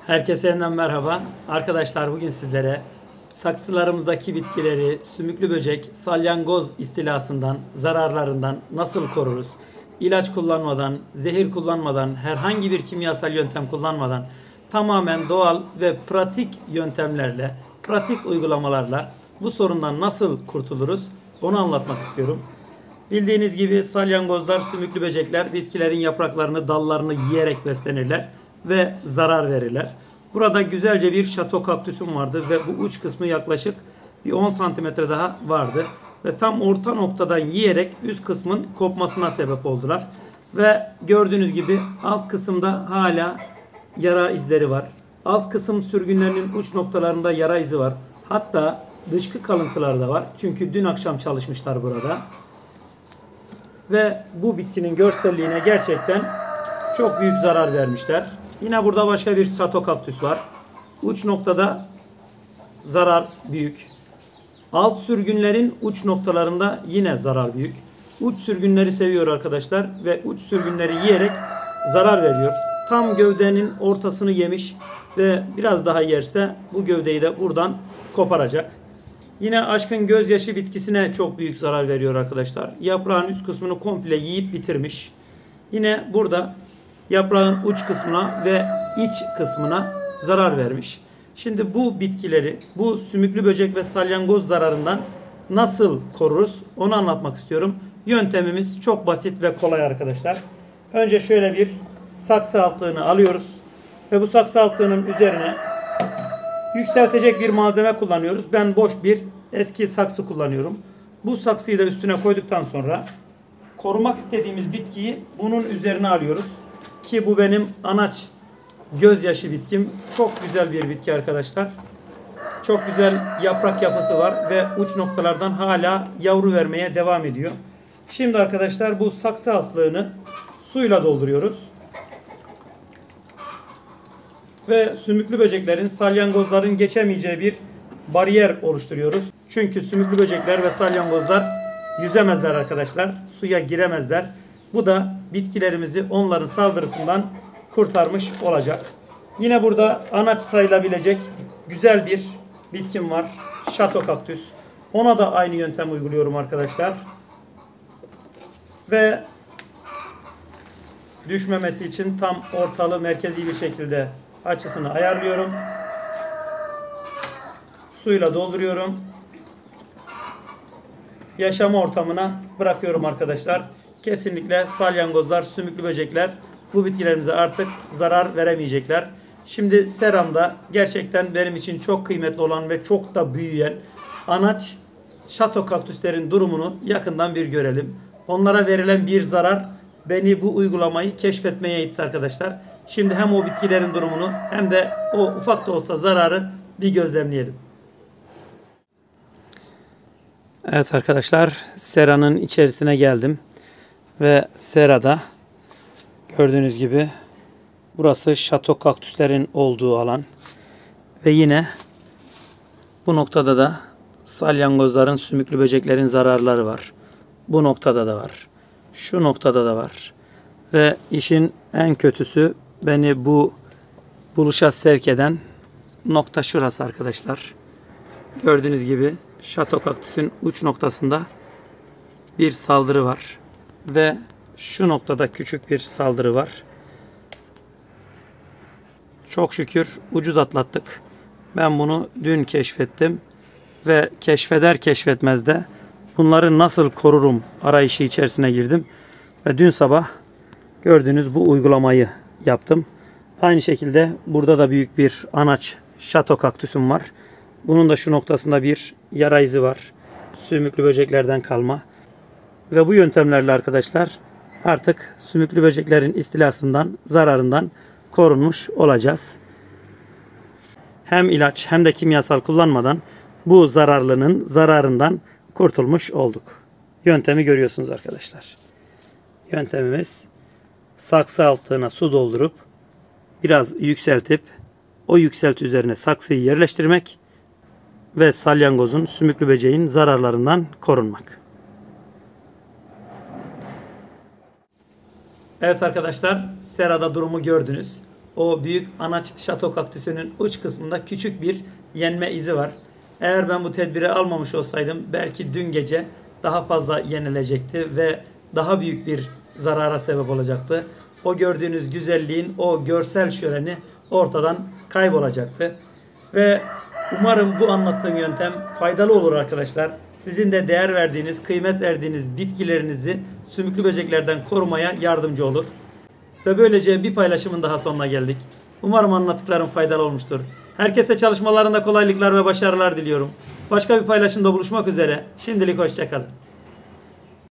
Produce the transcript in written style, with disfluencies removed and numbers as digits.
Herkese yeniden merhaba. Arkadaşlar bugün sizlere saksılarımızdaki bitkileri sümüklü böcek, salyangoz istilasından, zararlarından nasıl koruruz? İlaç kullanmadan, zehir kullanmadan, herhangi bir kimyasal yöntem kullanmadan tamamen doğal ve pratik yöntemlerle, pratik uygulamalarla bu sorundan nasıl kurtuluruz? Onu anlatmak istiyorum. Bildiğiniz gibi salyangozlar, sümüklü böcekler bitkilerin yapraklarını, dallarını yiyerek beslenirler ve zarar verirler. Burada güzelce bir şato kaktüsüm vardı ve bu uç kısmı yaklaşık bir 10 santimetre daha vardı. Ve tam orta noktadan yiyerek üst kısmın kopmasına sebep oldular. Ve gördüğünüz gibi alt kısımda hala yara izleri var. Alt kısım sürgünlerinin uç noktalarında yara izi var. Hatta dışkı kalıntıları da var. Çünkü dün akşam çalışmışlar burada. Ve bu bitkinin görselliğine gerçekten çok büyük zarar vermişler. Yine burada başka bir şato kaktüs var. Uç noktada zarar büyük. Alt sürgünlerin uç noktalarında yine zarar büyük. Uç sürgünleri seviyor arkadaşlar ve uç sürgünleri yiyerek zarar veriyor. Tam gövdenin ortasını yemiş ve biraz daha yerse bu gövdeyi de buradan koparacak. Yine aşkın gözyaşı bitkisine çok büyük zarar veriyor arkadaşlar. Yaprağın üst kısmını komple yiyip bitirmiş. Yine burada yaprağın uç kısmına ve iç kısmına zarar vermiş. Şimdi bu bitkileri, bu sümüklü böcek ve salyangoz zararından nasıl koruruz? Onu anlatmak istiyorum. Yöntemimiz çok basit ve kolay arkadaşlar. Önce şöyle bir saksı altlığını alıyoruz. Ve bu saksı altlığının üzerine yükseltecek bir malzeme kullanıyoruz. Ben boş bir eski saksı kullanıyorum. Bu saksıyı da üstüne koyduktan sonra korumak istediğimiz bitkiyi bunun üzerine alıyoruz. Ki bu benim anaç gözyaşı bitkim. Çok güzel bir bitki arkadaşlar. Çok güzel yaprak yapısı var ve uç noktalardan hala yavru vermeye devam ediyor. Şimdi arkadaşlar bu saksı altlığını suyla dolduruyoruz. Ve sümüklü böceklerin, salyangozların geçemeyeceği bir bariyer oluşturuyoruz. Çünkü sümüklü böcekler ve salyangozlar yüzemezler arkadaşlar. Suya giremezler. Bu da bitkilerimizi onların saldırısından kurtarmış olacak. Yine burada anaç sayılabilecek güzel bir bitkim var. Şato kaktüs. Ona da aynı yöntem uyguluyorum arkadaşlar. Ve düşmemesi için tam ortalı merkezi bir şekilde açısını ayarlıyorum. Suyla dolduruyorum. Yaşam ortamına bırakıyorum arkadaşlar. Kesinlikle salyangozlar, sümüklü böcekler bu bitkilerimize artık zarar veremeyecekler. Şimdi seramda gerçekten benim için çok kıymetli olan ve çok da büyüyen anaç şato kaktüslerin durumunu yakından bir görelim. Onlara verilen bir zarar beni bu uygulamayı keşfetmeye itti arkadaşlar. Şimdi hem o bitkilerin durumunu hem de o ufak da olsa zararı bir gözlemleyelim. Evet arkadaşlar, seranın içerisine geldim. Ve serada gördüğünüz gibi burası şato kaktüslerin olduğu alan. Ve yine bu noktada da salyangozların, sümüklü böceklerin zararları var. Bu noktada da var. Şu noktada da var. Ve işin en kötüsü beni bu buluşa sevk eden nokta şurası arkadaşlar. Gördüğünüz gibi şato kaktüsün uç noktasında bir saldırı var. Ve şu noktada küçük bir saldırı var. Çok şükür ucuz atlattık. Ben bunu dün keşfettim. Ve keşfeder keşfetmez de bunları nasıl korurum arayışı içerisine girdim. Ve dün sabah gördüğünüz bu uygulamayı yaptım. Aynı şekilde burada da büyük bir anaç şato kaktüsüm var. Bunun da şu noktasında bir yara izi var. Sümüklü böceklerden kalma. Ve bu yöntemlerle arkadaşlar artık sümüklü böceklerin istilasından, zararından korunmuş olacağız. Hem ilaç hem de kimyasal kullanmadan bu zararlının zararından kurtulmuş olduk. Yöntemi görüyorsunuz arkadaşlar. Yöntemimiz saksı altına su doldurup biraz yükseltip o yükselti üzerine saksıyı yerleştirmek ve salyangozun, sümüklü böceğin zararlarından korunmak. Evet arkadaşlar, serada durumu gördünüz. o büyük anaç şato kaktüsünün uç kısmında küçük bir yenme izi var. Eğer ben bu tedbiri almamış olsaydım belki dün gece daha fazla yenilecekti ve daha büyük bir zarara sebep olacaktı. O gördüğünüz güzelliğin o görsel şöleni ortadan kaybolacaktı. Ve umarım bu anlattığım yöntem faydalı olur arkadaşlar. Sizin de değer verdiğiniz, kıymet verdiğiniz bitkilerinizi sümüklü böceklerden korumaya yardımcı olur. Ve böylece bir paylaşımın daha sonuna geldik. Umarım anlattıklarım faydalı olmuştur. Herkese çalışmalarında kolaylıklar ve başarılar diliyorum. Başka bir paylaşımda buluşmak üzere. Şimdilik hoşça kalın.